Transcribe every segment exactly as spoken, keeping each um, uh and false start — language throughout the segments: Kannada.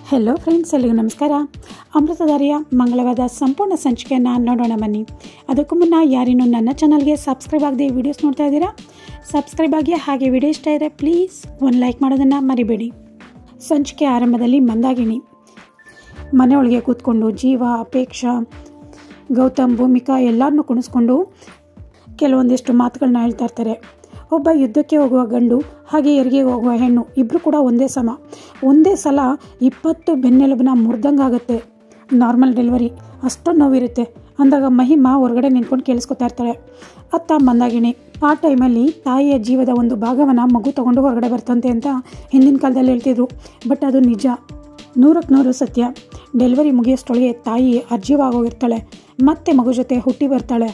ಹೆಲೋ ಫ್ರೆಂಡ್ಸ್, ಎಲ್ಲರಿಗೂ ನಮಸ್ಕಾರ. ಅಮೃತಧಾರೆಯ ಮಂಗಳವಾದ ಸಂಪೂರ್ಣ ಸಂಚಿಕೆಯನ್ನು ನೋಡೋಣ ಬನ್ನಿ. ಅದಕ್ಕೂ ಮುನ್ನ ಯಾರೇನು ನನ್ನ ಚಾನಲ್ಗೆ ಸಬ್ಸ್ಕ್ರೈಬ್ ಆಗದೆ ವಿಡಿಯೋಸ್ ನೋಡ್ತಾ ಇದ್ದೀರಾ, ಸಬ್ಸ್ಕ್ರೈಬ್ ಆಗಿ. ಹಾಗೆ ವಿಡಿಯೋ ಇಷ್ಟ ಇದ್ದರೆ ಪ್ಲೀಸ್ ಒಂದು ಲೈಕ್ ಮಾಡೋದನ್ನು ಮರಿಬೇಡಿ. ಸಂಚಿಕೆ ಆರಂಭದಲ್ಲಿ ಮಂದಾಗಿಣಿ ಮನೆಯೊಳಗೆ ಕೂತ್ಕೊಂಡು ಜೀವ, ಅಪೇಕ್ಷಾ, ಗೌತಮ್, ಭೂಮಿಕಾ ಎಲ್ಲರನ್ನೂ ಕುಣಿಸ್ಕೊಂಡು ಕೆಲವೊಂದಿಷ್ಟು ಮಾತುಗಳನ್ನ ಹೇಳ್ತಾ ಇರ್ತಾರೆ. ಒಬ್ಬ ಯುದ್ಧಕ್ಕೆ ಹೋಗುವ ಗಂಡು ಹಾಗೆ ಹೆರಿಗೆ ಹೋಗುವ ಹೆಣ್ಣು ಇಬ್ಬರು ಕೂಡ ಒಂದೇ ಸಮ. ಒಂದೇ ಸಲ ಇಪ್ಪತ್ತು ಬೆನ್ನೆಲುಬನ್ನ ಮುರಿದಂಗಾಗುತ್ತೆ. ನಾರ್ಮಲ್ ಡೆಲಿವರಿ ಅಷ್ಟೊಂದು ನೋವಿರುತ್ತೆ ಅಂದಾಗ ಮಹಿಮಾ ಹೊರಗಡೆ ನಿಂತ್ಕೊಂಡು ಕೇಳಿಸ್ಕೊತಾ ಇರ್ತಾಳೆ. ಅತ್ತ ಮಂದಾಗಿಣಿ ಆ ಟೈಮಲ್ಲಿ ತಾಯಿಯ ಜೀವದ ಒಂದು ಭಾಗವನ್ನು ಮಗು ತೊಗೊಂಡು ಹೊರಗಡೆ ಬರ್ತಂತೆ ಅಂತ ಹಿಂದಿನ ಕಾಲದಲ್ಲಿ ಹೇಳ್ತಿದ್ರು. ಬಟ್ ಅದು ನಿಜ, ನೂರಕ್ಕೆ ನೂರು ಸತ್ಯ. ಡೆಲಿವರಿ ಮುಗಿಯೋಷ್ಟೊಳಗೆ ತಾಯಿ ಅರ್ಜೀವಾಗೋಗಿರ್ತಾಳೆ, ಮತ್ತೆ ಮಗು ಜೊತೆ ಹುಟ್ಟಿ ಬರ್ತಾಳೆ.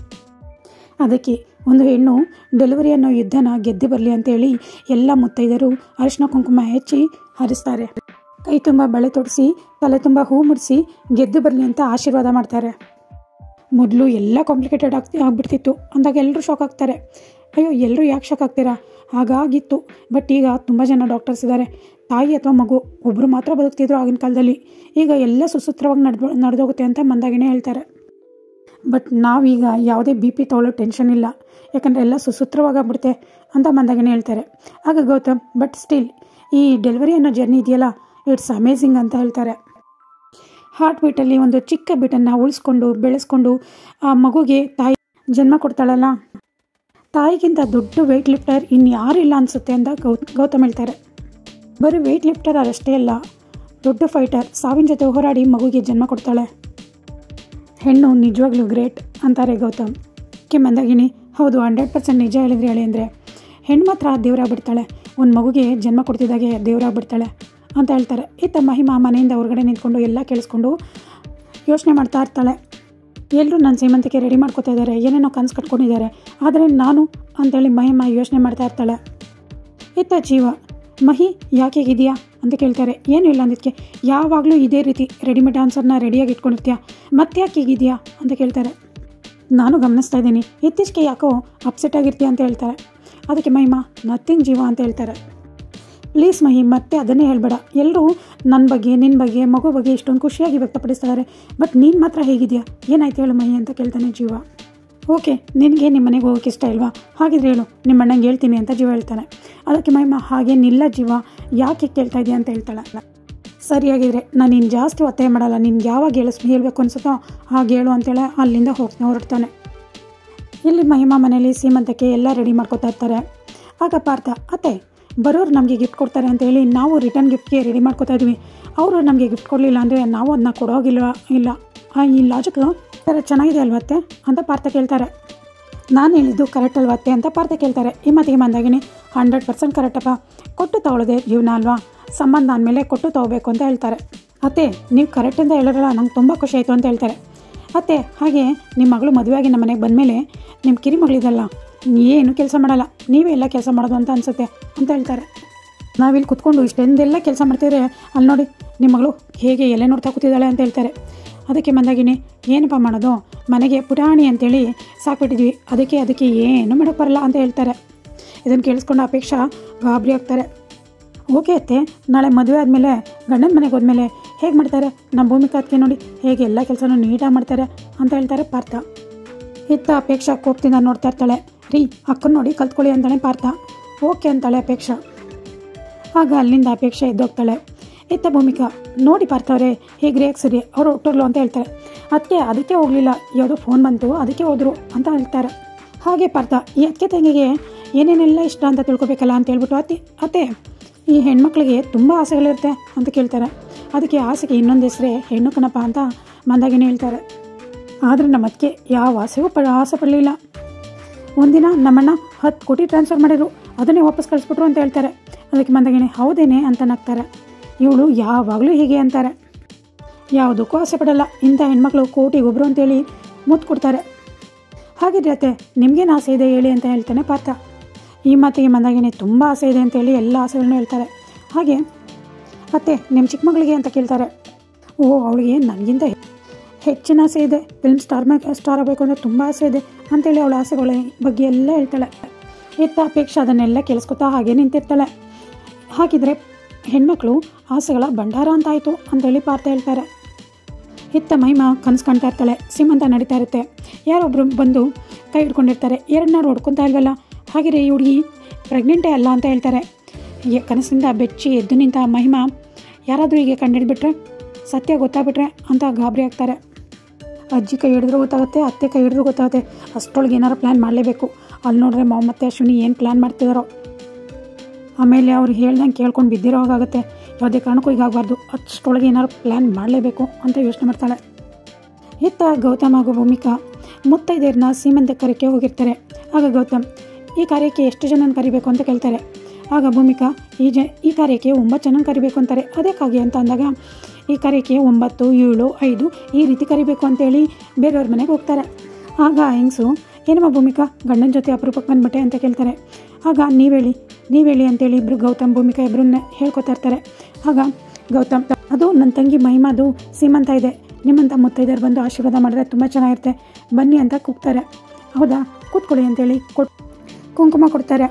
ಅದಕ್ಕೆ ಒಂದು ಹೆಣ್ಣು ಡೆಲಿವರಿ ಅನ್ನೋ ಯುದ್ಧನ ಗೆದ್ದು ಬರಲಿ ಅಂತೇಳಿ ಎಲ್ಲ ಮುತ್ತೈದರು ಅರಿಶಿನ ಕುಂಕುಮ ಹೆಚ್ಚಿ ಹರಿಸ್ತಾರೆ. ಕೈ ತುಂಬ ಬಳೆ ತೊಡಿಸಿ ತಲೆ ತುಂಬ ಹೂ ಮುಡಿಸಿ ಗೆದ್ದು ಬರಲಿ ಅಂತ ಆಶೀರ್ವಾದ ಮಾಡ್ತಾರೆ. ಮೊದಲು ಎಲ್ಲ ಕಾಂಪ್ಲಿಕೇಟೆಡ್ ಆಗ್ತಿ ಆಗಿಬಿಡ್ತಿತ್ತು ಅಂದಾಗ ಎಲ್ಲರೂ ಶಾಕ್ ಆಗ್ತಾರೆ. ಅಯ್ಯೋ, ಎಲ್ಲರೂ ಯಾಕೆ ಶಾಕ್ ಆಗ್ತೀರಾ, ಹಾಗಾಗಿತ್ತು. ಬಟ್ ಈಗ ತುಂಬ ಜನ ಡಾಕ್ಟರ್ಸ್ ಇದ್ದಾರೆ. ತಾಯಿ ಅಥವಾ ಮಗು ಒಬ್ಬರು ಮಾತ್ರ ಬದುಕ್ತಿದ್ರು ಆಗಿನ ಕಾಲದಲ್ಲಿ. ಈಗ ಎಲ್ಲ ಸುಸೂತ್ರವಾಗಿ ನಡ್ದು ನಡೆದೋಗುತ್ತೆ ಅಂತ ಮಂದಾಗಿಣಿ ಹೇಳ್ತಾರೆ. ಬಟ್ ನಾವೀಗ ಯಾವುದೇ ಬಿ ಪಿ ತೊಗೊಳ್ಳೋ ಟೆನ್ಷನ್ ಇಲ್ಲ, ಯಾಕಂದರೆ ಎಲ್ಲ ಸುಸೂತ್ರವಾಗ್ಬಿಡುತ್ತೆ ಅಂತ ಮಂದಾಗಿಣಿ ಹೇಳ್ತಾರೆ. ಆಗ ಗೌತಮ್, ಬಟ್ ಸ್ಟಿಲ್ ಈ ಡೆಲಿವರಿ ಅನ್ನೋ ಜರ್ನಿ ಇದೆಯಲ್ಲ, ಇಟ್ಸ್ ಅಮೇಝಿಂಗ್ ಅಂತ ಹೇಳ್ತಾರೆ. ಹಾರ್ಟ್ ಬೀಟಲ್ಲಿ ಒಂದು ಚಿಕ್ಕ ಬೀಟನ್ನು ಉಳಿಸ್ಕೊಂಡು ಬೆಳೆಸ್ಕೊಂಡು ಆ ಮಗುಗೆ ತಾಯಿ ಜನ್ಮ ಕೊಡ್ತಾಳಲ್ಲ, ತಾಯಿಗಿಂತ ದೊಡ್ಡ ವೆಯ್ಟ್ ಲಿಫ್ಟರ್ ಇನ್ಯಾರೂ ಇಲ್ಲ ಅನಿಸುತ್ತೆ ಅಂತ ಗೌ ಗೌತಮ್ ಹೇಳ್ತಾರೆ. ಬರೀ ವೆಯ್ಟ್ ಲಿಫ್ಟರ್ ಅಷ್ಟೇ ಅಲ್ಲ, ದೊಡ್ಡ ಫೈಟರ್, ಸಾವಿನ ಜೊತೆ ಹೋರಾಡಿ ಮಗುಗೆ ಜನ್ಮ ಕೊಡ್ತಾಳೆ. ಹೆಣ್ಣು ನಿಜವಾಗ್ಲೂ ಗ್ರೇಟ್ ಅಂತಾರೆ ಗೌತಮ್. ಕೆ ಮಂದಾಗಿಣಿ, ಹೌದು, ಹಂಡ್ರೆಡ್ ಪರ್ಸೆಂಟ್ ನಿಜ ಹೇಳಿದ್ರೆ ಹೇಳಿ ಅಂದರೆ ಹೆಣ್ಣು ಮಾತ್ರ ದೇವರಾಗ್ಬಿಡ್ತಾಳೆ, ಒಂದು ಮಗುಗೆ ಜನ್ಮ ಕೊಡ್ತಿದ್ದಾಗೆ ದೇವರಾಗ್ಬಿಡ್ತಾಳೆ ಅಂತ ಹೇಳ್ತಾರೆ. ಇತ್ತ ಮಹಿಮಾ ಮನೆಯಿಂದ ಹೊರಗಡೆ ನಿಂತ್ಕೊಂಡು ಎಲ್ಲ ಕೇಳಿಸ್ಕೊಂಡು ಯೋಚನೆ ಮಾಡ್ತಾ ಇರ್ತಾಳೆ. ಎಲ್ಲರೂ ನನ್ನ ಸೀಮಂತಿಗೆ ರೆಡಿ ಮಾಡ್ಕೋತಾ ಇದ್ದಾರೆ, ಏನೇನೋ ಕನಸು ಕಟ್ಕೊಂಡಿದ್ದಾರೆ, ಆದರೆ ನಾನು ಅಂತೇಳಿ ಮಹಿಮಾ ಯೋಚನೆ ಮಾಡ್ತಾ ಇರ್ತಾಳೆ. ಇತ್ತ ಜೀವ, ಮಹಿ ಯಾಕೆ ಹೀಗಿದೆಯಾ ಅಂತ ಕೇಳ್ತಾರೆ. ಏನೂ ಇಲ್ಲ ಅಂದಿದ್ದಕ್ಕೆ, ಯಾವಾಗಲೂ ಇದೇ ರೀತಿ ರೆಡಿಮೇಡ್ ಆನ್ಸರ್ನ ರೆಡಿಯಾಗಿ ಇಟ್ಕೊಂಡಿರ್ತೀಯ, ಮತ್ತೆ ಯಾಕೆ ಹೀಗಿದೆಯಾ ಅಂತ ಕೇಳ್ತಾರೆ. ನಾನು ಗಮನಿಸ್ತಾ ಇದ್ದೀನಿ, ಇತ್ತೀಚೆಗೆ ಯಾಕೋ ಅಪ್ಸೆಟ್ ಆಗಿರ್ತೀಯ ಅಂತ ಹೇಳ್ತಾರೆ. ಅದಕ್ಕೆ ಮಹಿಮಾ, ನಥಿಂಗ್ ಜೀವ ಅಂತ ಹೇಳ್ತಾರೆ. ಪ್ಲೀಸ್ ಮಹಿ, ಮತ್ತೆ ಅದನ್ನೇ ಹೇಳ್ಬೇಡ. ಎಲ್ಲರೂ ನನ್ನ ಬಗ್ಗೆ, ನಿನ್ನ ಬಗ್ಗೆ, ಮಗು ಬಗ್ಗೆ ಇಷ್ಟೊಂದು ಖುಷಿಯಾಗಿ ವ್ಯಕ್ತಪಡಿಸ್ತಾರೆ, ಬಟ್ ನೀನು ಮಾತ್ರ ಹೇಗಿದೆಯಾ, ಏನಾಯ್ತು ಹೇಳು ಮಹಿ ಅಂತ ಕೇಳ್ತಾನೆ ಜೀವ. ಓಕೆ, ನಿನಗೆ ನಿಮ್ಮ ಮನೆಗೆ ಹೋಗೋಕೆ ಇಷ್ಟ ಇಲ್ವಾ, ಹಾಗಿದ್ರೆ ಹೇಳು, ನಿಮ್ಮ ಅಣ್ಣಂಗೆ ಹೇಳ್ತೀನಿ ಅಂತ ಜೀವ ಹೇಳ್ತಾನೆ. ಅದಕ್ಕೆ ಮಹಿಮಾ, ಹಾಗೇನಿಲ್ಲ ಜೀವ, ಯಾಕೆ ಕೇಳ್ತಾ ಇದೆಯಾ ಅಂತ ಹೇಳ್ತಾಳೆ. ಸರಿಯಾಗಿದ್ರೆ ನಾನು ಇನ್ನು ಜಾಸ್ತಿ ಒತ್ತಾಯ ಮಾಡಲ್ಲ, ನಿನ್ಗೆ ಯಾವಾಗ ಹೇಳಿಸ್ ಹೇಳಬೇಕು ಅನ್ಸುತ್ತೋ ಹಾಗೆ ಹೇಳು ಅಂತೇಳಿ ಅಲ್ಲಿಂದ ಹೋಗ್ತಾನೆ ಹೊರಡ್ತಾನೆ. ಇಲ್ಲಿ ಮಹಿಮಾ ಮನೇಲಿ ಸೀಮಂತಕ್ಕೆ ಎಲ್ಲ ರೆಡಿ ಮಾಡ್ಕೊತಾ ಇರ್ತಾರೆ. ಆಗ ಪಾರ್ಥ, ಅತ್ತೆ ಬರೋರು ನಮಗೆ ಗಿಫ್ಟ್ ಕೊಡ್ತಾರೆ ಅಂತೇಳಿ ನಾವು ರಿಟರ್ನ್ ಗಿಫ್ಟ್ಗೆ ರೆಡಿ ಮಾಡ್ಕೊತಾ ಇದ್ವಿ, ಅವರು ನಮಗೆ ಗಿಫ್ಟ್ ಕೊಡಲಿಲ್ಲ ಅಂದರೆ ನಾವು ಅದನ್ನ ಕೊಡೋಗಿಲ್ವ ಇಲ್ಲ, ಈ ಲಾಜಿಕ್ ಥರ ಚೆನ್ನಾಗಿದೆ ಅಲ್ವತ್ತೆ ಅಂತ ಪಾರ್ಥ ಕೇಳ್ತಾರೆ. ನಾನು ಹೇಳಿದ್ದು ಕರೆಕ್ಟ್ ಅಲ್ವತ್ತೆ ಅಂತ ಪಾರ್ಥ ಕೇಳ್ತಾರೆ. ಈ ಮಾತಿಗೆ ಮಂದಾಗಿಣಿ, ಹಂಡ್ರೆಡ್ ಪರ್ಸೆಂಟ್ ಕರೆಕ್ಟಪ್ಪ, ಕೊಟ್ಟು ತಗೊಳ್ಳೋದೆ ಜೀವನ ಅಲ್ವಾ, ಸಂಬಂಧ ಅಂದಮೇಲೆ ಕೊಟ್ಟು ತೊಗೋಬೇಕು ಅಂತ ಹೇಳ್ತಾರೆ. ಅತ್ತೆ ನೀವು ಕರೆಕ್ಟಿಂದ ಹೇಳಿರಲ್ಲ, ನಂಗೆ ತುಂಬ ಖುಷಿ ಆಯಿತು ಅಂತ ಹೇಳ್ತಾರೆ. ಅತ್ತೆ, ಹಾಗೆ ನಿಮ್ಮ ಮಗಳು ಮದುವೆಯಾಗಿ ನಮ್ಮ ಮನೆಗೆ ಬಂದಮೇಲೆ ನಿಮ್ಮ ಕಿರಿ ಮಗಳಿದಲ್ಲ, ಏನು ಕೆಲಸ ಮಾಡಲ್ಲ, ನೀವೇ ಎಲ್ಲ ಕೆಲಸ ಮಾಡೋದು ಅಂತ ಅನಿಸುತ್ತೆ ಅಂತ ಹೇಳ್ತಾರೆ. ನಾವಿಲ್ಲಿ ಕುತ್ಕೊಂಡು ಇಷ್ಟೆಂದೆಲ್ಲ ಕೆಲಸ ಮಾಡ್ತಿದ್ರೆ ಅಲ್ಲಿ ನೋಡಿ ನಿಮ್ಮ ಮಗಳು ಹೇಗೆ ಎಲೆ ನೋಡ್ತಾ ಕೂತಿದ್ದಾಳೆ ಅಂತ ಹೇಳ್ತಾರೆ. ಅದಕ್ಕೆ ಮಂದಾಗಿಣಿ, ಏನಪ್ಪ ಮಾಡೋದು, ಮನೆಗೆ ಪುಟಾಣಿ ಅಂತೇಳಿ ಸಾಕ್ಬಿಟ್ಟಿದ್ವಿ, ಅದಕ್ಕೆ ಅದಕ್ಕೆ ಏನು ಮಾಡೋಕ್ಕೆ ಬರಲ್ಲ ಅಂತ ಹೇಳ್ತಾರೆ. ಇದನ್ನು ಕೇಳಿಸ್ಕೊಂಡು ಅಪೇಕ್ಷಾ ಗಾಬರಿ ಆಗ್ತಾರೆ. ಓಕೆ ಅತ್ತೆ, ನಾಳೆ ಮದುವೆ ಆದಮೇಲೆ ಗಂಡನ ಮನೆಗೆ ಹೋದ್ಮೇಲೆ ಹೇಗೆ ಮಾಡ್ತಾರೆ, ನಮ್ಮ ಭೂಮಿಕಾ ಅದಕ್ಕೆ ನೋಡಿ ಹೇಗೆ ಎಲ್ಲ ಕೆಲಸನೂ ನೀಟಾಗಿ ಮಾಡ್ತಾರೆ ಅಂತ ಹೇಳ್ತಾರೆ ಪಾರ್ಥ. ಇತ್ತ ಅಪೇಕ್ಷಾ ಕೋಪದಿಂದ ನೋಡ್ತಾ ಇರ್ತಾಳೆ. ರೀ, ಅಕ್ಕನ ನೋಡಿ ಕಲ್ತ್ಕೊಳ್ಳಿ ಅಂತಾಳೆ ಪಾರ್ಥ. ಓಕೆ ಅಂತಾಳೆ ಅಪೇಕ್ಷಾ. ಆಗ ಅಲ್ಲಿಂದ ಅಪೇಕ್ಷಾ ಎದ್ದೋಗ್ತಾಳೆ. ಇತ್ತ ಭೂಮಿಕಾ, ನೋಡಿ ಪಾರ್ಥ ಅವರೇ ಹೇಗೆ ರೇಗ್ಸರಿ, ಅವರು ಹೊಟ್ಟೋಗ್ಲು ಅಂತ ಹೇಳ್ತಾರೆ. ಅದಕ್ಕೆ ಅದಕ್ಕೆ ಹೋಗಲಿಲ್ಲ, ಯಾವುದೋ ಫೋನ್ ಬಂತು ಅದಕ್ಕೆ ಹೋದರು ಅಂತ ಹೇಳ್ತಾರೆ. ಹಾಗೆ ಪಾರ್ಥ, ಈ ಅಕ್ಕೆ ತಂಗಿಗೆ ಏನೇನೆಲ್ಲ ಇಷ್ಟ ಅಂತ ತಿಳ್ಕೊಬೇಕಲ್ಲ ಅಂತ ಹೇಳ್ಬಿಟ್ಟು, ಅತ್ತೆ ಅತ್ತೆ ಈ ಹೆಣ್ಮಕ್ಳಿಗೆ ತುಂಬ ಆಸೆಗಳಿರುತ್ತೆ ಅಂತ ಕೇಳ್ತಾರೆ. ಅದಕ್ಕೆ ಆಸೆಗೆ ಇನ್ನೊಂದು ಹೆಸರೇ ಹೆಣ್ಣು ಕಣಪ್ಪ ಅಂತ ಮಂದಾಗಿಣಿ ಹೇಳ್ತಾರೆ. ಆದರೆ ನಮ್ಮ ಅದಕ್ಕೆ ಯಾವ ಆಸೆಗೂ ಪ ಆಸೆ ಪಡಲಿಲ್ಲ. ಒಂದಿನ ನಮ್ಮಣ್ಣ ಹತ್ತು ಕೋಟಿ ಟ್ರಾನ್ಸ್ಫರ್ ಮಾಡಿದ್ರು, ಅದನ್ನೇ ವಾಪಸ್ ಕಳಿಸ್ಬಿಟ್ರು ಅಂತ ಹೇಳ್ತಾರೆ. ಅದಕ್ಕೆ ಮಂದಾಗಿಣಿ, ಹೌದೇನೆ ಅಂತ ನಗ್ತಾರೆ. ಇವಳು ಯಾವಾಗಲೂ ಹೀಗೆ ಅಂತಾರೆ, ಯಾವುದಕ್ಕೂ ಆಸೆ ಪಡಲ್ಲ, ಇಂಥ ಹೆಣ್ಮಕ್ಳು ಕೋಟಿಗೊಬ್ಬರು ಅಂತೇಳಿ ಮುತ್ತು ಕೊಡ್ತಾರೆ. ಹಾಗಿದ್ರೆ ಅತ್ತೆ ನಿಮಗೇನು ಆಸೆ ಇದೆ ಹೇಳಿ ಅಂತ ಹೇಳ್ತಾನೆ ಪಾರ್ಥ. ಈ ಮಾತಿಗೆ ಮಂದಾಗಿಣಿ, ತುಂಬ ಆಸೆ ಇದೆ ಅಂತೇಳಿ ಎಲ್ಲ ಆಸೆಗಳನ್ನೂ ಹೇಳ್ತಾರೆ. ಹಾಗೆ ಅತ್ತೆ ನಿಮ್ಮ ಚಿಕ್ಕ ಮಗಳಿಗೆ ಅಂತ ಕೇಳ್ತಾರೆ. ಓ, ಅವಳಿಗೆ ನನಗಿಂತ ಹೆಚ್ಚಿನ ಆಸೆ ಇದೆ, ಫಿಲ್ಮ್ ಸ್ಟಾರ್ ಮ ಸ್ಟಾರ್ ಆಗಬೇಕು ಅಂದರೆ ತುಂಬ ಆಸೆ ಇದೆ ಅಂತೇಳಿ ಅವಳ ಆಸೆಗಳ ಬಗ್ಗೆ ಎಲ್ಲ ಹೇಳ್ತಾಳೆ. ಇತ್ತ ಅಪೇಕ್ಷೆ ಅದನ್ನೆಲ್ಲ ಕೇಳಿಸ್ಕೊತಾ ಹಾಗೆ ನಿಂತಿರ್ತಾಳೆ. ಹಾಗಿದ್ರೆ ಹೆಣ್ಮಕ್ಳು ಆಸೆಗಳ ಭಂಡಾರ ಅಂತಾಯಿತು ಅಂತೇಳಿ ಪಾರ್ಥ ಹೇಳ್ತಾರೆ. ಇತ್ತ ಮಹಿಮಾ ಕನಸು ಕಾಣ್ತಾ ಇರ್ತಾಳೆ. ಸೀಮಂತ ನಡೀತಾ ಇರುತ್ತೆ. ಯಾರೊಬ್ಬರು ಬಂದು ಕೈ ಹಿಡ್ಕೊಂಡಿರ್ತಾರೆ. ಎರಡನ್ನ ಹೊಡ್ಕೊತಾ ಇಲ್ವಲ್ಲ, ಹಾಗೆ ಈ ಹುಡುಗಿ ಪ್ರೆಗ್ನೆಂಟೇ ಅಲ್ಲ ಅಂತ ಹೇಳ್ತಾರೆ. ಕನಸಿಂದ ಬೆಚ್ಚಿ ಎದ್ದು ನಿಂತ ಮಹಿಮಾ ಯಾರಾದರೂ ಹೀಗೆ ಕಂಡಿಡ್ಬಿಟ್ರೆ, ಸತ್ಯ ಗೊತ್ತಾಗ್ಬಿಟ್ರೆ ಅಂತ ಗಾಬರಿ ಆಗ್ತಾರೆ. ಅಜ್ಜಿ ಕೈ ಹಿಡಿದ್ರೂ ಗೊತ್ತಾಗುತ್ತೆ, ಅತ್ತೆ ಕೈ ಹಿಡಿದ್ರೂ ಗೊತ್ತಾಗುತ್ತೆ. ಅಷ್ಟೊಳಗೆ ಏನಾರು ಪ್ಲ್ಯಾನ್ ಮಾಡಲೇಬೇಕು. ಅಲ್ಲಿ ನೋಡ್ರೆ ಮಾವ ಮತ್ತು ಅಶ್ವಿನಿ ಏನು ಪ್ಲ್ಯಾನ್ ಮಾಡ್ತಿದ್ದಾರೋ. ಆಮೇಲೆ ಅವ್ರು ಹೇಳ್ದಂಗೆ ಕೇಳ್ಕೊಂಡು ಬಿದ್ದಿರೋ ಹಾಗಾಗುತ್ತೆ. ಯಾವುದೇ ಕಾರಣಕ್ಕೂ ಹೀಗಾಗಬಾರ್ದು, ಅಷ್ಟೊಳಗೆ ಏನಾರು ಪ್ಲ್ಯಾನ್ ಮಾಡಲೇಬೇಕು ಅಂತ ಯೋಚನೆ ಮಾಡ್ತಾಳೆ. ಇತ್ತ ಗೌತಮ್ ಹಾಗೂ ಭೂಮಿಕಾ ಮುತ್ತೈದೆಯರನ್ನ ಸೀಮಂತ ಕರೆಕ್ಕೆ ಹೋಗಿರ್ತಾರೆ. ಆಗ ಗೌತಮ್ ಈ ಕಾರ್ಯಕ್ಕೆ ಎಷ್ಟು ಜನನ ಕರಿಬೇಕು ಅಂತ ಕೇಳ್ತಾರೆ. ಆಗ ಭೂಮಿಕಾ ಈ ಜ ಈ ಕಾರ್ಯಕ್ಕೆ ಒಂಬತ್ತು ಜನನ ಕರಿಬೇಕು ಅಂತಾರೆ. ಅದಕ್ಕಾಗಿ ಅಂತ ಅಂದಾಗ ಈ ಕಾರ್ಯಕ್ಕೆ ಒಂಬತ್ತು ಏಳು ಐದು ಈ ರೀತಿ ಕರಿಬೇಕು ಅಂತೇಳಿ ಬೇರೆಯವ್ರ ಮನೆಗೆ ಹೋಗ್ತಾರೆ. ಆಗ ಹೆಂಗಸು ಏನಮ್ಮ ಭೂಮಿಕಾ ಗಂಡನ ಜೊತೆ ಅಪರೂಪಕ್ಕೆ ಬಂದ್ಬಿಟ್ಟೆ ಅಂತ ಕೇಳ್ತಾರೆ. ಆಗ ನೀವೇಳಿ ನೀವೇಳಿ ಅಂತೇಳಿ ಇಬ್ಬರು ಗೌತಮ್ ಭೂಮಿಕಾ ಇಬ್ಬರನ್ನ ಹೇಳ್ಕೊತಾ ಇರ್ತಾರೆ. ಆಗ ಗೌತಮ್ ಅದು ನನ್ನ ತಂಗಿ ಮಹಿಮಾದು ಸೀಮಂತ ಇದೆ, ನಿಮ್ಮಂಥ ಮುತ್ತೈದೆಯರು ಬಂದು ಆಶೀರ್ವಾದ ಮಾಡಿದ್ರೆ ತುಂಬ ಚೆನ್ನಾಗಿರುತ್ತೆ, ಬನ್ನಿ ಅಂತ ಕೂಗ್ತಾರೆ. ಹೌದಾ, ಕೂತ್ಕೊಳ್ಳಿ ಅಂತೇಳಿ ಕೊಟ್ಟು ಕುಂಕುಮ ಕೊಡ್ತಾರೆ.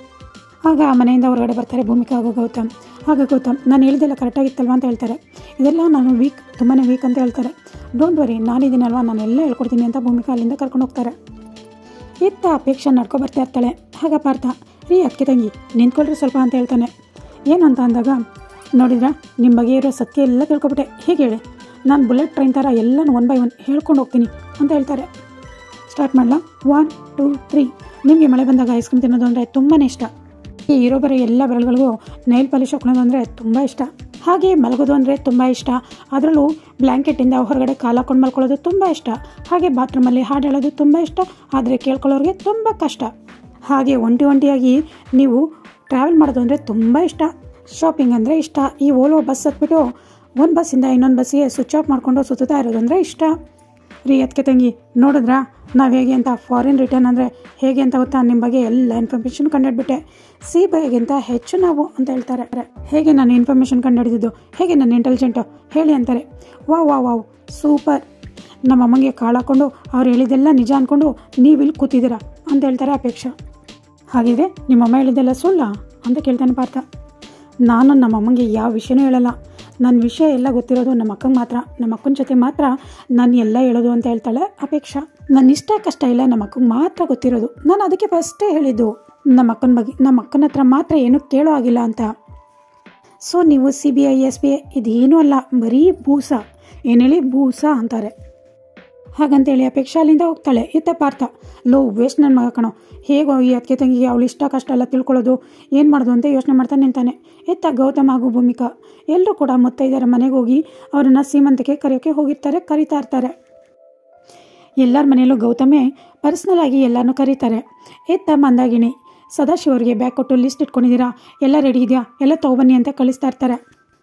ಆಗ ಮನೆಯಿಂದ ಹೊರಗಡೆ ಬರ್ತಾರೆ ಭೂಮಿಕಾ ಹಾಗೂ ಗೌತಮ್. ಆಗ ಗೌತಮ್ ನಾನು ಹೇಳಿದೆಲ್ಲ ಕರೆಕ್ಟಾಗಿತ್ತಲ್ವ ಅಂತ ಹೇಳ್ತಾರೆ. ಇದೆಲ್ಲ ನಾನು ವೀಕ್ ತುಂಬಾ ವೀಕ್ ಅಂತ ಹೇಳ್ತಾರೆ. ಡೋಂಟ್ ವರಿ, ನಾನಿದ್ದೀನಲ್ವ, ನಾನೆಲ್ಲ ಹೇಳ್ಕೊಡ್ತೀನಿ ಅಂತ ಭೂಮಿಕಾ ಅಲ್ಲಿಂದ ಕರ್ಕೊಂಡು ಹೋಗ್ತಾರೆ. ಇತ್ತ ಅಪೇಕ್ಷೆ ನಡ್ಕೊ ಬರ್ತಾ ಇರ್ತಾಳೆ. ಆಗ ಪಾರ್ಥ ರೀ ಅದಕ್ಕೆ ತಂಗಿ ನಿಂತ್ಕೊಳ್ರಿ ಸ್ವಲ್ಪ ಅಂತ ಹೇಳ್ತಾನೆ. ಏನು ಅಂತ ಅಂದಾಗ ನೋಡಿದ್ರೆ ನಿಮ್ಮ ಬಗ್ಗೆ ಇರೋ ಸತ್ಯ ಎಲ್ಲ ತಿಳ್ಕೊಬಿಟ್ಟೆ, ಹೀಗೆ ಹೇಳಿ ನಾನು ಬುಲೆಟ್ ಟ್ರೈನ್ ಥರ ಎಲ್ಲನೂ ಒನ್ ಬೈ ಒನ್ ಹೇಳ್ಕೊಂಡು ಹೋಗ್ತೀನಿ ಅಂತ ಹೇಳ್ತಾರೆ. ಸ್ಟಾರ್ಟ್ ಮಾಡಲಾ? One two three. ನಿಮಗೆ ಮಳೆ ಬಂದಾಗ ಐಸ್ ಕ್ರೀಮ್ ತಿನ್ನೋದು ಅಂದರೆ ತುಂಬಾ ಇಷ್ಟ. ಈ ಇರೋ ಬರೋ ಎಲ್ಲ ಬೆರಳುಗಳಿಗೂ ನೈಲ್ ಪಾಲಿಶ್ ಹಾಕೊಳ್ಳೋದು ಅಂದರೆ ತುಂಬ ಇಷ್ಟ. ಹಾಗೆ ಮಲಗೋದು ಅಂದರೆ ತುಂಬ ಇಷ್ಟ. ಅದರಲ್ಲೂ ಬ್ಲ್ಯಾಂಕೆಟಿಂದ ಹೊರಗಡೆ ಕಾಲು ಹಾಕೊಂಡು ಮಲ್ಕೊಳ್ಳೋದು ತುಂಬ ಇಷ್ಟ. ಹಾಗೆ ಬಾತ್ರೂಮಲ್ಲಿ ಹಾಡು ಹೇಳೋದು ತುಂಬ ಇಷ್ಟ, ಆದರೆ ಕೇಳ್ಕೊಳ್ಳೋರಿಗೆ ತುಂಬ ಕಷ್ಟ. ಹಾಗೆ ಒಂಟಿ ಒಂಟಿಯಾಗಿ ನೀವು ಟ್ರಾವೆಲ್ ಮಾಡೋದು ಅಂದರೆ ತುಂಬ ಇಷ್ಟ. ಶಾಪಿಂಗ್ ಅಂದರೆ ಇಷ್ಟ. ಈ ಓಲೋ ಬಸ್ ಹತ್ಬಿಟ್ಟು ಒಂದು ಬಸ್ಸಿಂದ ಇನ್ನೊಂದು ಬಸ್ಸಿಗೆ ಸ್ವಿಚ್ ಆಫ್ ಮಾಡಿಕೊಂಡು ಸುತ್ತಾ ಇರೋದು ಅಂದರೆ ಇಷ್ಟ. ರೀ ಅದಕ್ಕೆ ತಂಗಿ ನೋಡಿದ್ರಾ ನಾವು ಹೇಗೆ ಅಂತ ಫಾರಿನ್ ರಿಟರ್ನ್ ಅಂದರೆ ಹೇಗೆ ಅಂತ ಗೊತ್ತಾ, ನಿಮ್ಮ ಬಗ್ಗೆ ಎಲ್ಲ ಇನ್ಫಾರ್ಮೇಷನ್ ಕಂಡುಹಿಡ್ಬಿಟ್ಟೆ, ಸಿ ಬೈಗಿಂತ ಹೆಚ್ಚು ನಾವು ಅಂತ ಹೇಳ್ತಾರೆ. ಹೇಗೆ ನಾನು ಇನ್ಫಾರ್ಮೇಷನ್ ಕಂಡುಹಿಡಿದಿದ್ದು, ಹೇಗೆ ನಾನು ಇಂಟೆಲಿಜೆಂಟು ಹೇಳಿ ಅಂತಾರೆ. ವಾವ್ ವಾವ್ ವಾವ್ ಸೂಪರ್, ನಮ್ಮ ಅಮ್ಮಂಗೆ ಕಾಳು ಹಾಕ್ಕೊಂಡು ಅವ್ರು ಹೇಳಿದ್ದೆಲ್ಲ ನಿಜ ಅಂದ್ಕೊಂಡು ನೀವಿಲ್ಲಿ ಕೂತಿದ್ದೀರಾ ಅಂತ ಹೇಳ್ತಾರೆ ಅಪೇಕ್ಷಾ. ಹಾಗಿದ್ರೆ ನಿಮ್ಮಮ್ಮ ಹೇಳಿದ್ದೆಲ್ಲ ಸುಳ್ಳ ಅಂತ ಕೇಳ್ತಾನೆ ಪಾರ್ಥ. ನಾನು ನಮ್ಮ ಅಮ್ಮಂಗೆ ಯಾವ ವಿಷಯನೂ ಹೇಳಲ್ಲ, ನನ್ನ ವಿಷಯ ಎಲ್ಲ ಗೊತ್ತಿರೋದು ನಮ್ಮ ಅಕ್ಕಂಗೆ ಮಾತ್ರ, ನಮ್ಮ ಅಕ್ಕನ ಜೊತೆ ಮಾತ್ರ ನಾನು ಎಲ್ಲ ಹೇಳೋದು ಅಂತ ಹೇಳ್ತಾಳೆ ಅಪೇಕ್ಷಾ. ನನ್ನ ಇಷ್ಟ ಕಷ್ಟ ಇಲ್ಲ ನಮ್ಮ ಅಕ್ಕಂಗೆ ಮಾತ್ರ ಗೊತ್ತಿರೋದು, ನಾನು ಅದಕ್ಕೆ ಫಸ್ಟೇ ಹೇಳಿದ್ದು ನಮ್ಮ ಅಕ್ಕನ ಬಗ್ಗೆ ನಮ್ಮ ಅಕ್ಕನ ಹತ್ರ ಮಾತ್ರ ಏನೂ ಕೇಳೋ ಆಗಿಲ್ಲ ಅಂತ. ಸೊ ನೀವು C B I S B I ಇದೇನೂ ಅಲ್ಲ, ಬರೀ ಬೂಸ, ಏನು ಹೇಳಿ ಬೂಸ ಅಂತಾರೆ. ಹಾಗಂತೇಳಿ ಅಪೇಕ್ಷಾ ಅಲ್ಲಿಂದ ಹೋಗ್ತಾಳೆ. ಇತ್ತ ಪಾರ್ಥ ಲೋ ವೇಸ್ಟ್ ನನ್ನ ಮಗ ಕಣೋ, ಹೇಗೋ ಈ ಅದಕ್ಕೆ ತಂಗಿಗೆ ಅವಳು ಇಷ್ಟ ಕಷ್ಟ ಎಲ್ಲ ತಿಳ್ಕೊಳ್ಳೋದು ಏನು ಮಾಡೋದು ಅಂತ ಯೋಚನೆ ಮಾಡ್ತಾನೆ ನಿಂತಾನೆ. ಇತ್ತ ಗೌತಮ್ ಹಾಗೂ ಭೂಮಿಕಾ ಎಲ್ಲರೂ ಕೂಡ ಮುತ್ತೈದೆಯರ ಮನೆಗೆ ಹೋಗಿ ಅವರನ್ನು ಸೀಮಂತಕ್ಕೆ ಕರೆಯೋಕ್ಕೆ ಹೋಗಿರ್ತಾರೆ, ಕರೀತಾ ಇರ್ತಾರೆ. ಎಲ್ಲರ ಮನೆಯಲ್ಲೂ ಗೌತಮೇ ಪರ್ಸ್ನಲ್ ಆಗಿ ಎಲ್ಲರನ್ನೂ ಕರೀತಾರೆ. ಇತ್ತ ಮಂದಾಗಿಣಿ ಸದಾಶಿವರಿಗೆ ಬ್ಯಾಗ್ ಕೊಟ್ಟು ಲಿಸ್ಟ್ ಇಟ್ಕೊಂಡಿದ್ದೀರಾ, ಎಲ್ಲ ರೆಡಿ ಇದೆಯಾ, ಎಲ್ಲ ತೊಗೊಬನ್ನಿ ಅಂತ ಕಳಿಸ್ತಾ ಇರ್ತಾರೆ.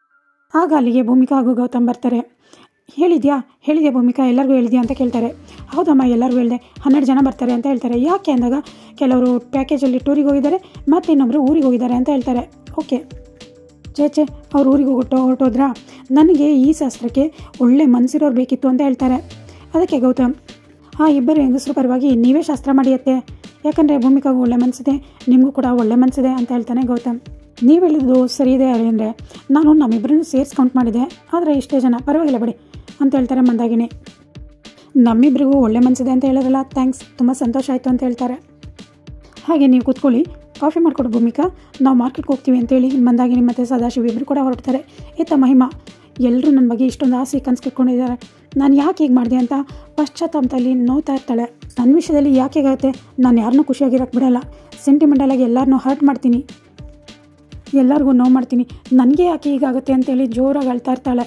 ಆಗ ಅಲ್ಲಿಗೆ ಭೂಮಿಕಾ ಹಾಗೂ ಗೌತಮ್ ಬರ್ತಾರೆ. ಹೇಳಿದ್ಯಾ ಹೇಳಿದ್ಯಾ ಭೂಮಿಕಾ ಎಲ್ಲರಿಗೂ ಹೇಳಿದ್ಯಾ ಅಂತ ಕೇಳ್ತಾರೆ. ಹೌದಮ್ಮ ಎಲ್ಲರಿಗೂ ಹೇಳಿದೆ, ಹನ್ನೆರಡು ಜನ ಬರ್ತಾರೆ ಅಂತ ಹೇಳ್ತಾರೆ. ಯಾಕೆ ಅಂದಾಗ ಕೆಲವರು ಪ್ಯಾಕೇಜಲ್ಲಿ ಟೂರಿಗೆ ಹೋಗಿದ್ದಾರೆ, ಮತ್ತು ಇನ್ನೊಬ್ಬರು ಊರಿಗೆ ಹೋಗಿದ್ದಾರೆ ಅಂತ ಹೇಳ್ತಾರೆ. ಓಕೆ ಚೇ ಚೇ ಅವ್ರು ಊರಿಗೆ ಹೋಗ್ಬಿಟ್ಟು ಹೊರಟೋದ್ರಾ, ನನಗೆ ಈ ಶಾಸ್ತ್ರಕ್ಕೆ ಒಳ್ಳೆ ಮನಸ್ಸಿರೋರು ಬೇಕಿತ್ತು ಅಂತ ಹೇಳ್ತಾರೆ. ಅದಕ್ಕೆ ಗೌತಮ್ ಹಾಂ ಇಬ್ಬರು ಹೆಂಗಸರು ಪರವಾಗಿ ನೀವೇ ಶಾಸ್ತ್ರ ಮಾಡಿಯತ್ತೆ, ಯಾಕಂದರೆ ಭೂಮಿಕಾಗೂ ಒಳ್ಳೆ ಮನಸ್ಸಿದೆ, ನಿಮಗೂ ಕೂಡ ಒಳ್ಳೆ ಮನಸ್ಸಿದೆ ಅಂತ ಹೇಳ್ತಾನೆ ಗೌತಮ್. ನೀವು ಹೇಳಿದ್ದು ಸರಿ ಇದೆ ಅಂದರೆ ನಾನು ನಮ್ಮಿಬ್ಬರನ್ನು ಸೇರಿಸಿ ಕೌಂಟ್ ಮಾಡಿದೆ, ಆದರೆ ಇಷ್ಟೇ ಜನ ಪರವಾಗಿಲ್ಲ ಬಿಡಿ ಅಂತ ಹೇಳ್ತಾರೆ ಮಂದಾಗಿಣಿ. ನಮ್ಮಿಬ್ಬರಿಗೂ ಒಳ್ಳೆ ಮನಸ್ಸಿದೆ ಅಂತ ಹೇಳಿರಲ್ಲ, ಥ್ಯಾಂಕ್ಸ್, ತುಂಬ ಸಂತೋಷ ಆಯಿತು ಅಂತ ಹೇಳ್ತಾರೆ. ಹಾಗೆ ನೀವು ಕೂತ್ಕೊಳ್ಳಿ, ಕಾಫಿ ಮಾಡಿಕೊಡು ಭೂಮಿಕಾ, ನಾವು ಮಾರ್ಕೆಟ್ಗೆ ಹೋಗ್ತೀವಿ ಅಂತೇಳಿ ಮಂದಾಗಿಣಿ ಮತ್ತು ಸದಾಶಿವ ಇಬ್ಬರು ಕೂಡ ಹೊರಡ್ತಾರೆ. ಇತ್ತ ಮಹಿಮಾ ಎಲ್ಲರೂ ನನ್ನ ಬಗ್ಗೆ ಇಷ್ಟೊಂದು ಆಸೆ ಕನಸು ಇಟ್ಕೊಂಡಿದ್ದಾರೆ, ನಾನು ಯಾಕೆ ಹೀಗೆ ಮಾಡಿದೆ ಅಂತ ಪಶ್ಚಾತ್ತಾಪದಲ್ಲಿ ನೋವ್ತಾ ಇರ್ತಾಳೆ. ನನ್ನ ವಿಷಯದಲ್ಲಿ ಯಾಕೆ ಆಗುತ್ತೆ, ನಾನು ಯಾರನ್ನೂ ಖುಷಿಯಾಗಿರೋಕ್ಕೆ ಬಿಡಲ್ಲ, ಸೆಂಟಿಮೆಂಟಲಾಗಿ ಎಲ್ಲರನ್ನೂ ಹರ್ಟ್ ಮಾಡ್ತೀನಿ, ಎಲ್ಲರಿಗೂ ನೋವು ಮಾಡ್ತೀನಿ, ನನಗೆ ಯಾಕೆ ಹೀಗಾಗುತ್ತೆ ಅಂತೇಳಿ ಜೋರಾಗಿ ಅಳ್ತಾ ಇರ್ತಾಳೆ.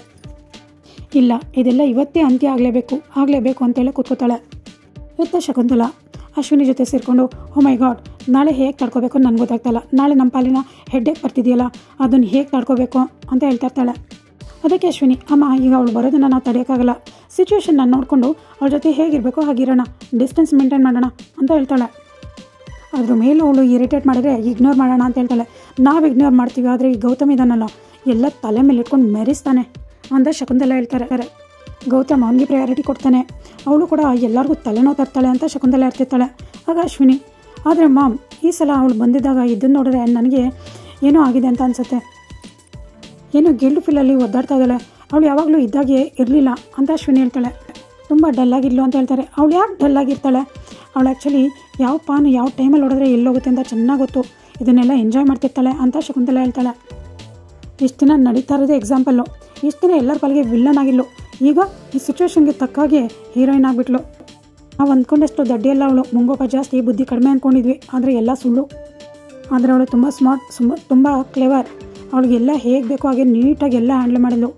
ಇಲ್ಲ ಇದೆಲ್ಲ ಇವತ್ತೇ ಅಂತ್ಯ ಆಗಲೇಬೇಕು ಆಗಲೇಬೇಕು ಅಂತೇಳಿ ಕೂತ್ಕೋತಾಳೆ. ಇತ್ತ ಶಕುಂತಲಾ ಅಶ್ವಿನಿ ಜೊತೆ ಸೇರಿಕೊಂಡು ಓ ಮೈ ಗಾಡ್ ನಾಳೆ ಹೇಗೆ ತಡ್ಕೋಬೇಕು ನನಗೆ ಗೊತ್ತಾಗ್ತಾಯಿಲ್ಲ, ನಾಳೆ ನಮ್ಮ ಪಾಲಿನ ಹೆಡ್ಡೇಕ್ ಬರ್ತಿದೆಯಲ್ಲ ಅದನ್ನು ಹೇಗೆ ತಡ್ಕೋಬೇಕು ಅಂತ ಹೇಳ್ತಾ ಇರ್ತಾಳೆ. ಅದಕ್ಕೆ ಅಶ್ವಿನಿ ಅಮ್ಮ ಈಗ ಅವಳು ಬರೋದನ್ನು ನಾವು ತಡೆಯೋಕ್ಕಾಗಲ್ಲ, ಸಿಚುವೇಶನ್ ನಾನು ನೋಡಿಕೊಂಡು ಅವಳ ಜೊತೆ ಹೇಗಿರಬೇಕೋ ಹಾಗಿರೋಣ, ಡಿಸ್ಟೆನ್ಸ್ ಮೇಂಟೈನ್ ಮಾಡೋಣ ಅಂತ ಹೇಳ್ತಾಳೆ. ಅದ್ರ ಮೇಲೂ ಅವಳು ಇರಿಟೇಟ್ ಮಾಡಿದ್ರೆ ಇಗ್ನೋರ್ ಮಾಡೋಣ ಅಂತ ಹೇಳ್ತಾಳೆ. ನಾವು ಇಗ್ನೋರ್ ಮಾಡ್ತೀವಿ, ಆದರೆ ಈ ಗೌತಮ್ ಇದಾನಲ್ಲ ಎಲ್ಲ ತಲೆ ಮೇಲೆ ಇಟ್ಕೊಂಡು ಮೆರಿಸ್ತಾನೆ ಅಂತ ಶಕುಂತಲಾ ಹೇಳ್ತಾರೆ. ಗೌತಮ್ ಅವನಿಗೆ ಪ್ರಯಾರಿಟಿ ಕೊಡ್ತಾನೆ, ಅವಳು ಕೂಡ ಎಲ್ಲರಿಗೂ ತಲೆನೋವು ತರ್ತಾಳೆ ಅಂತ ಶಕುಂತಲಾ ಇರ್ತಿರ್ತಾಳೆ. ಆಗ ಅಶ್ವಿನಿ ಆದರೆ ಮಾಮ್ ಈ ಸಲ ಅವಳು ಬಂದಿದ್ದಾಗ ಇದನ್ನು ನೋಡಿದ್ರೆ ನನಗೆ ಏನೋ ಆಗಿದೆ ಅಂತ ಅನಿಸುತ್ತೆ, ಏನೋ ಗಿಲ್ಡ್ ಫೀಲಲ್ಲಿ ಒದ್ದಾಡ್ತಾ ಇದ್ದಾಳೆ, ಅವಳು ಯಾವಾಗಲೂ ಇದ್ದಾಗೆ ಇರಲಿಲ್ಲ ಅಂತ ಅಶ್ವಿನಿ ಹೇಳ್ತಾಳೆ. ತುಂಬ ಡಲ್ಲಾಗಿರ್ಲು ಅಂತ ಹೇಳ್ತಾರೆ. ಅವಳು ಯಾಕೆ ಡಲ್ಲಾಗಿರ್ತಾಳೆ? ಅವಳು ಆ್ಯಕ್ಚುಲಿ ಯಾವ ಪಾನ್ ಯಾವ ಟೈಮಲ್ಲಿ ಹೊಡೆದ್ರೆ ಎಲ್ಲೋಗುತ್ತೆ ಅಂತ ಚೆನ್ನಾಗಿ ಗೊತ್ತು, ಇದನ್ನೆಲ್ಲ ಎಂಜಾಯ್ ಮಾಡ್ತಿರ್ತಾಳೆ ಅಂತ ಶಕುಂತಲ ಹೇಳ್ತಾಳೆ. ಇಷ್ಟು ದಿನ ನಡೀತಾ ಇರೋದೇ ಎಕ್ಸಾಂಪಲ್ಲು. ಇಷ್ಟು ದಿನ ಎಲ್ಲರ ಪಾಲಿಗೆ ವಿಲ್ಲನ್ ಆಗಿಲ್ಲ, ಈಗ ಈ ಸಿಚುವೇಶನ್ಗೆ ತಕ್ಕಾಗೆ ಹೀರೋಯಿನ್ ಆಗಿಬಿಟ್ಲು. ನಾವು ಅಂದ್ಕೊಂಡಷ್ಟು ದಡ್ಡಿಯಲ್ಲ ಅವಳು, ಮುಂಗೋಪ ಜಾಸ್ತಿ ಬುದ್ಧಿ ಕಡಿಮೆ ಅಂದ್ಕೊಂಡಿದ್ವಿ, ಆದರೆ ಎಲ್ಲ ಸುಳ್ಳು. ಆದರೆ ಅವಳು ತುಂಬ ಸ್ಮಾರ್ಟ್, ಸುಮ್ಮ ತುಂಬ ಕ್ಲೇವರ್. ಅವಳಿಗೆಲ್ಲ ಹೇಗೆ ಬೇಕೋ ಹಾಗೆ ನೀಟಾಗಿ ಎಲ್ಲ ಹ್ಯಾಂಡಲ್ ಮಾಡಿದ್ಲು.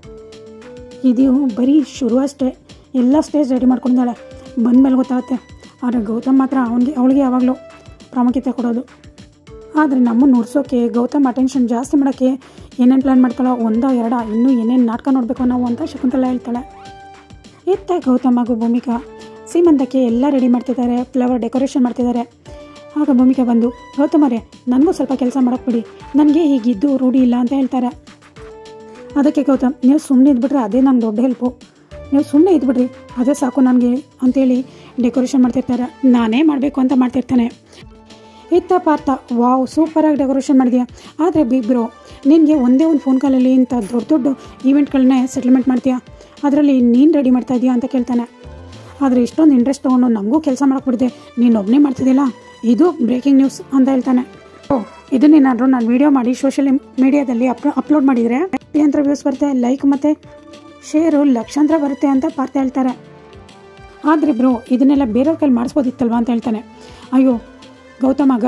ಇದು ಬರೀ ಶುರು ಅಷ್ಟೇ, ಎಲ್ಲ ಸ್ಟೇಜ್ ರೆಡಿ ಮಾಡ್ಕೊಂಡಿದ್ದಾಳೆ, ಬಂದಮೇಲೆ ಗೊತ್ತಾಗುತ್ತೆ. ಆದರೆ ಗೌತಮ್ ಮಾತ್ರ ಅವನಿಗೆ ಅವಳಿಗೆ ಯಾವಾಗಲೂ ಪ್ರಾಮುಖ್ಯತೆ ಕೊಡೋದು. ಆದರೆ ನಮ್ಮನ್ನು ಉರ್ಸೋಕ್ಕೆ, ಗೌತಮ್ ಅಟೆನ್ಷನ್ ಜಾಸ್ತಿ ಮಾಡೋಕ್ಕೆ ಏನೇನು ಪ್ಲ್ಯಾನ್ ಮಾಡ್ತಾಳೋ, ಒಂದೋ ಎರಡ ಇನ್ನೂ ಏನೇನು ನಾಟಕ ನೋಡಬೇಕು ನಾವು ಅಂತ ಶಕುಂತಲ ಹೇಳ್ತಾಳೆ. ಇತ್ತ ಗೌತಮ್ ಹಾಗೂ ಭೂಮಿಕಾ ಸೀಮಂತಕ್ಕೆ ಎಲ್ಲ ರೆಡಿ ಮಾಡ್ತಿದ್ದಾರೆ, ಫ್ಲವರ್ ಡೆಕೋರೇಷನ್ ಮಾಡ್ತಿದ್ದಾರೆ. ಆಗ ಭೂಮಿಕಾ ಬಂದು, ಗೌತಮರೇ ನನಗೂ ಸ್ವಲ್ಪ ಕೆಲಸ ಮಾಡೋಕ್ಕೆ ಬಿಡಿ, ನನಗೆ ಹೀಗಿದ್ದು ರೂಢಿ ಇಲ್ಲ ಅಂತ ಹೇಳ್ತಾರೆ. ಅದಕ್ಕೆ ಗೌತಮ್, ನೀವು ಸುಮ್ಮನೆ ಇದ್ಬಿಟ್ರೆ ಅದೇ ನಂಗೆ ದೊಡ್ಡ ಹೆಲ್ಪು, ನೀವು ಸುಮ್ಮನೆ ಇದ್ಬಿಡ್ರಿ ಅದೇ ಸಾಕು ನನಗೆ ಅಂತೇಳಿ ಡೆಕೋರೇಷನ್ ಮಾಡ್ತಿರ್ತಾರೆ. ನಾನೇ ಮಾಡಬೇಕು ಅಂತ ಮಾಡ್ತಿರ್ತಾನೆ. ಇತ್ತ ಪಾರ್ಥ, ವಾವ್ ಸೂಪರಾಗಿ ಡೆಕೋರೇಷನ್ ಮಾಡಿದ್ಯಾ, ಆದರೆ ಬಿಗ್ ಬ್ರೋ ನಿನಗೆ ಒಂದೇ ಒಂದು ಫೋನ್ ಕಾಲಲ್ಲಿ ಇಂಥ ದೊಡ್ಡ ದೊಡ್ಡ ಈವೆಂಟ್ಗಳನ್ನೇ ಸೆಟಲ್ಮೆಂಟ್ ಮಾಡ್ತೀಯಾ, ಅದರಲ್ಲಿ ನೀನು ರೆಡಿ ಮಾಡ್ತಾ ಇದೆಯಾ ಅಂತ ಕೇಳ್ತಾನೆ. ಆದರೆ ಇಷ್ಟೊಂದು ಇಂಟ್ರೆಸ್ಟ್ ತೊಗೊಂಡು ನಮಗೂ ಕೆಲಸ ಮಾಡೋಕ್ಬಿಡಿದೆ, ನೀನು ಒಬ್ಬನೇ ಮಾಡ್ತಿದ್ದಿಲ್ಲ, ಇದು ಬ್ರೇಕಿಂಗ್ ನ್ಯೂಸ್ ಅಂತ ಹೇಳ್ತಾನೆ. ಓ ಇದನ್ನೇನಾದರೂ ನಾನು ವೀಡಿಯೋ ಮಾಡಿ ಸೋಷಿಯಲ್ ಮೀಡಿಯಾದಲ್ಲಿ ಅಪ್ ಅಪ್ಲೋಡ್ ಮಾಡಿದರೆ ಲಕ್ಷಾಂತರ ವ್ಯೂಸ್ ಬರುತ್ತೆ, ಲೈಕ್ ಮತ್ತು ಶೇರು ಲಕ್ಷಾಂತರ ಬರುತ್ತೆ ಅಂತ ಪಾರ್ಥ ಹೇಳ್ತಾರೆ. ಆದರೆ ಬ್ರೋ ಇದನ್ನೆಲ್ಲ ಬೇರೆಯವ್ರ ಕೈಲಿ ಮಾಡಿಸ್ಬೋದಿತ್ತಲ್ವ ಅಂತ ಹೇಳ್ತಾನೆ. ಅಯ್ಯೋ ಗೌತಮಗ,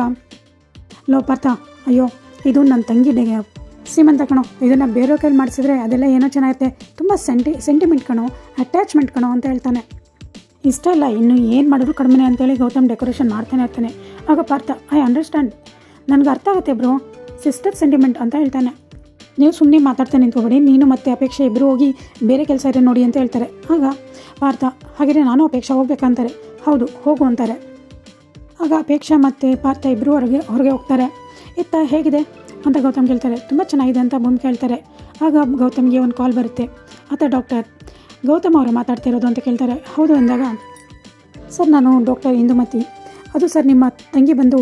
ಲೋ ಪಾರ್ಥ, ಅಯ್ಯೋ ಇದು ನನ್ನ ತಂಗಿ ಸೀಮಂತ ಕಣೋ, ಇದನ್ನು ಬೇರೆಯವ್ರ ಕೈಲಿ ಮಾಡಿಸಿದ್ರೆ ಅದೆಲ್ಲ ಏನೋ ಚೆನ್ನಾಗಿರುತ್ತೆ, ತುಂಬ ಸೆಂಟಿ ಸೆಂಟಿಮೆಂಟ್ ಕಣೋ, ಅಟ್ಯಾಚ್ಮೆಂಟ್ ಕಣೋ ಅಂತ ಹೇಳ್ತಾನೆ. ಇಷ್ಟ ಇಲ್ಲ, ಇನ್ನು ಏನು ಮಾಡಿದ್ರು ಕಡಿಮೆ ಅಂತೇಳಿ ಗೌತಮ್ ಡೆಕೋರೇಷನ್ ಮಾಡ್ತಾನೆ ಇರ್ತಾನೆ. ಆಗ ಪಾರ್ಥ, ಐ ಅಂಡರ್ಸ್ಟ್ಯಾಂಡ್, ನನಗೆ ಅರ್ಥ ಆಗುತ್ತೆ ಬ್ರೋ, ಸಿಸ್ಟರ್ ಸೆಂಟಿಮೆಂಟ್ ಅಂತ ಹೇಳ್ತಾನೆ. ನೀವು ಸುಮ್ಮನೆ ಮಾತಾಡ್ತಾ ನಿಂತ್ಕೊಬೇಡಿ, ನೀನು ಮತ್ತು ಅಪೇಕ್ಷೆ ಇಬ್ಬರು ಹೋಗಿ ಬೇರೆ ಕೆಲಸ ಇದೆ ನೋಡಿ ಅಂತ ಹೇಳ್ತಾರೆ. ಆಗ ಪಾರ್ಥ, ಹಾಗೆಯೇ ನಾನು ಅಪೇಕ್ಷೆ ಹೋಗ್ಬೇಕಂತಾರೆ. ಹೌದು ಹೋಗು ಅಂತಾರೆ. ಆಗ ಅಪೇಕ್ಷಾ ಮತ್ತು ಪಾರ್ಥ ಇಬ್ಬರು ಹೊರಗೆ ಹೊರಗೆ ಹೋಗ್ತಾರೆ. ಇತ್ತ ಹೇಗಿದೆ ಅಂತ ಗೌತಮ್ ಕೇಳ್ತಾರೆ. ತುಂಬ ಚೆನ್ನಾಗಿದೆ ಅಂತ ಭೂಮಿಕಾ ಹೇಳ್ತಾರೆ. ಆಗ ಗೌತಮ್ಗೆ ಒಂದು ಕಾಲ್ ಬರುತ್ತೆ. ಆತ ಡಾಕ್ಟರ್ ಗೌತಮ್ ಅವರು ಮಾತಾಡ್ತಿರೋದು ಅಂತ ಕೇಳ್ತಾರೆ. ಹೌದು ಅಂದಾಗ, ಸರ್ ನಾನು ಡಾಕ್ಟರ್ ಇಂದುಮತಿ, ಅದು ಸರ್ ನಿಮ್ಮ ತಂಗಿ ಬಂದು.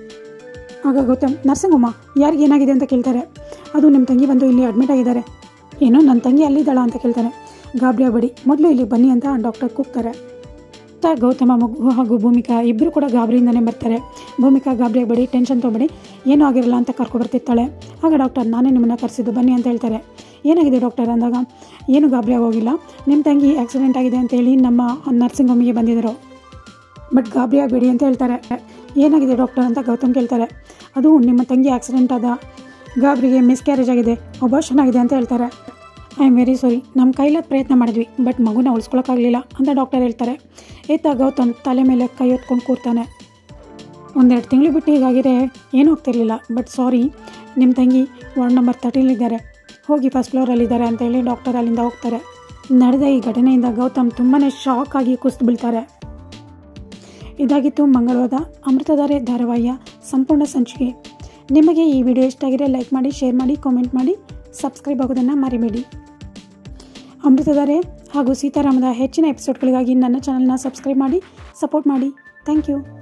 ಆಗ ಗೌತಮ್, ನರ್ಸಿಂಗ್ ಹೋಮ ಯಾರಿಗೆ ಏನಾಗಿದೆ ಅಂತ ಕೇಳ್ತಾರೆ. ಅದು ನಿಮ್ಮ ತಂಗಿ ಬಂದು ಇಲ್ಲಿ ಅಡ್ಮಿಟ್ ಆಗಿದ್ದಾರೆ. ಏನೋ ನನ್ನ ತಂಗಿ ಅಲ್ಲಿದ್ದಾಳ ಅಂತ ಕೇಳ್ತಾನೆ. ಗಾಬರಿ ಆಗಬೇಡಿ, ಮೊದಲು ಇಲ್ಲಿ ಬನ್ನಿ ಅಂತ ಡಾಕ್ಟರ್ ಕೂಗ್ತಾರೆ. ತ ಗೌತಮ ಮಗು ಹಾಗೂ ಭೂಮಿಕಾ ಇಬ್ಬರು ಕೂಡ ಗಾಬರಿಯಿಂದನೇ ಬರ್ತಾರೆ. ಭೂಮಿಕಾ ಗಾಬರಿ ಆಗಬೇಡಿ, ಟೆನ್ಷನ್ ತೊಗೊಬೇಡಿ, ಏನೂ ಆಗಿರಲ್ಲ ಅಂತ ಕರ್ಕೊಬರ್ತಿರ್ತಾಳೆ. ಆಗ ಡಾಕ್ಟರ್, ನಾನೇ ನಿಮ್ಮನ್ನು ಕರೆಸಿದ್ದು ಬನ್ನಿ ಅಂತ ಹೇಳ್ತಾರೆ. ಏನಾಗಿದೆ ಡಾಕ್ಟರ್ ಅಂದಾಗ, ಏನು ಗಾಬರಿ ಆಗೋಗಿಲ್ಲ, ನಿಮ್ಮ ತಂಗಿ ಆಕ್ಸಿಡೆಂಟ್ ಆಗಿದೆ ಅಂತೇಳಿ ನಮ್ಮ ನರ್ಸಿಂಗ್ ಹೋಮಿಗೆ ಬಂದಿದ್ದರು, ಬಟ್ ಗಾಬರಿ ಆಗಬೇಡಿ ಅಂತ ಹೇಳ್ತಾರೆ. ಏನಾಗಿದೆ ಡಾಕ್ಟರ್ ಅಂತ ಗೌತಮ್ ಕೇಳ್ತಾರೆ. ಅದು ನಿಮ್ಮ ತಂಗಿ ಆಕ್ಸಿಡೆಂಟ್ ಆದ, ಗಾಬರಿಗೆ ಮಿಸ್ಕ್ಯಾರೇಜ್ ಆಗಿದೆ, ಅಬಾರ್ಷನ್ ಆಗಿದೆ ಅಂತ ಹೇಳ್ತಾರೆ. ಐ ಆಮ್ ವೆರಿ ಸಾರಿ, ನಮ್ಮ ಕೈಲಾದ ಪ್ರಯತ್ನ ಮಾಡಿದ್ವಿ, ಬಟ್ ಮಗುನ ಉಳಿಸ್ಕೊಳಕ್ಕಾಗಲಿಲ್ಲ ಅಂತ ಡಾಕ್ಟರ್ ಹೇಳ್ತಾರೆ. ಏತ ಗೌತಮ್ ತಲೆ ಮೇಲೆ ಕೈ ಹೊತ್ಕೊಂಡು ಕೂರ್ತಾನೆ. ಒಂದೆರಡು ತಿಂಗಳು ಬಿಟ್ಟು ಹೀಗಾಗಿದೆ, ಏನೂ ಹೋಗ್ತಿರ್ಲಿಲ್ಲ, ಬಟ್ ಸಾರಿ, ನಿಮ್ಮ ತಂಗಿ ವಾರ್ಡ್ ನಂಬರ್ ತರ್ಟೀಲಿದ್ದಾರೆ, ಹೋಗಿ ಫಸ್ಟ್ ಫ್ಲೋರಲ್ಲಿದ್ದಾರೆ ಅಂತೇಳಿ ಡಾಕ್ಟರ್ ಅಲ್ಲಿಂದ ಹೋಗ್ತಾರೆ. ನಡೆದ ಈ ಘಟನೆಯಿಂದ ಗೌತಮ್ ತುಂಬಾ ಶಾಕ್ ಆಗಿ ಕುಸಿದು ಬೀಳ್ತಾರೆ. ಇದಾಗಿತ್ತು ಮಂಗಳವಾರದ ಅಮೃತಧಾರೆ ಧಾರಾವಾಹಿಯ ಸಂಪೂರ್ಣ ಸಂಚಿಕೆ. ನಿಮಗೆ ಈ ವಿಡಿಯೋ ಇಷ್ಟ ಆಗಿದೆ ಲೈಕ್ ಮಾಡಿ, ಶೇರ್ ಮಾಡಿ, ಕಾಮೆಂಟ್ ಮಾಡಿ, ಸಬ್ಸ್ಕ್ರೈಬ್ ಆಗೋದನ್ನು ಮರಿಬೇಡಿ. ಅಮೃತಧಾರೆ ಹಾಗೂ ಸೀತಾರಾಮದ ಹೆಚ್ಚಿನ ಎಪಿಸೋಡ್ಗಳಿಗಾಗಿ ನನ್ನ ಚಾನಲ್ನ ಸಬ್ಸ್ಕ್ರೈಬ್ ಮಾಡಿ, ಸಪೋರ್ಟ್ ಮಾಡಿ. Thank you.